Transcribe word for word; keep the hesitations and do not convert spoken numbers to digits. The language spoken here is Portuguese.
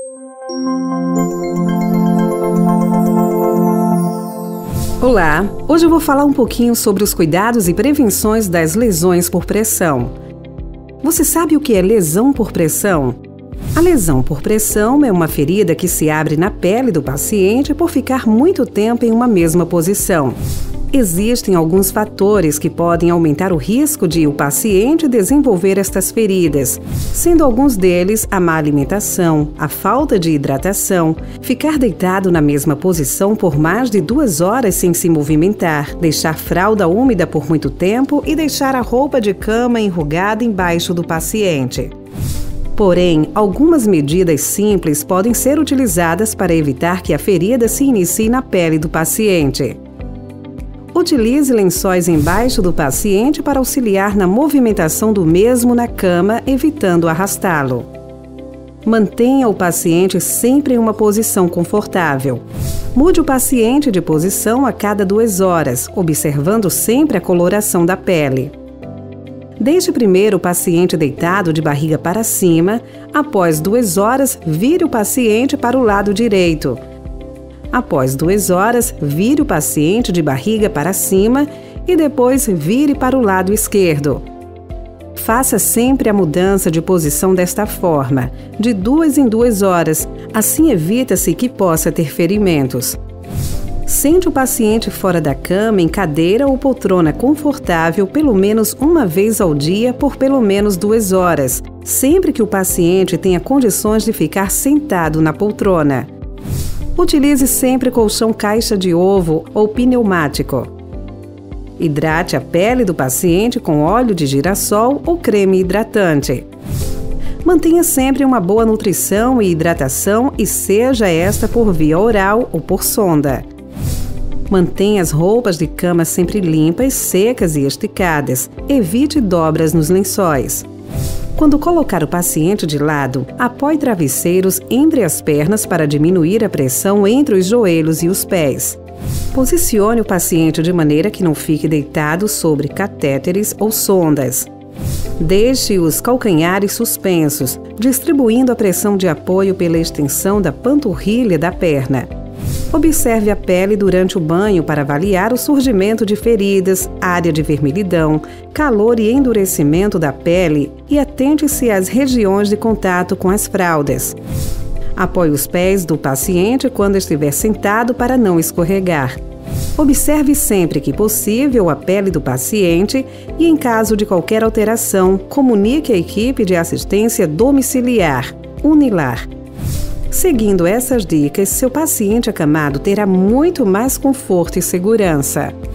Olá, hoje eu vou falar um pouquinho sobre os cuidados e prevenções das lesões por pressão. Você sabe o que é lesão por pressão? A lesão por pressão é uma ferida que se abre na pele do paciente por ficar muito tempo em uma mesma posição. Existem alguns fatores que podem aumentar o risco de o paciente desenvolver estas feridas, sendo alguns deles a má alimentação, a falta de hidratação, ficar deitado na mesma posição por mais de duas horas sem se movimentar, deixar fralda úmida por muito tempo e deixar a roupa de cama enrugada embaixo do paciente. Porém, algumas medidas simples podem ser utilizadas para evitar que a ferida se inicie na pele do paciente. Utilize lençóis embaixo do paciente para auxiliar na movimentação do mesmo na cama, evitando arrastá-lo. Mantenha o paciente sempre em uma posição confortável. Mude o paciente de posição a cada duas horas, observando sempre a coloração da pele. Deixe primeiro o paciente deitado de barriga para cima. Após duas horas, vire o paciente para o lado direito. Após duas horas, vire o paciente de barriga para cima e depois vire para o lado esquerdo. Faça sempre a mudança de posição desta forma, de duas em duas horas, assim evita-se que possa ter ferimentos. Sente o paciente fora da cama em cadeira ou poltrona confortável pelo menos uma vez ao dia por pelo menos duas horas, sempre que o paciente tenha condições de ficar sentado na poltrona. Utilize sempre colchão caixa de ovo ou pneumático. Hidrate a pele do paciente com óleo de girassol ou creme hidratante. Mantenha sempre uma boa nutrição e hidratação e seja esta por via oral ou por sonda. Mantenha as roupas de cama sempre limpas, secas e esticadas. Evite dobras nos lençóis. Quando colocar o paciente de lado, apoie travesseiros entre as pernas para diminuir a pressão entre os joelhos e os pés. Posicione o paciente de maneira que não fique deitado sobre catéteres ou sondas. Deixe os calcanhares suspensos, distribuindo a pressão de apoio pela extensão da panturrilha da perna. Observe a pele durante o banho para avaliar o surgimento de feridas, área de vermelhidão, calor e endurecimento da pele e atente-se às regiões de contato com as fraldas. Apoie os pés do paciente quando estiver sentado para não escorregar. Observe sempre que possível a pele do paciente e, em caso de qualquer alteração, comunique à equipe de assistência domiciliar, Unilar. Seguindo essas dicas, seu paciente acamado terá muito mais conforto e segurança.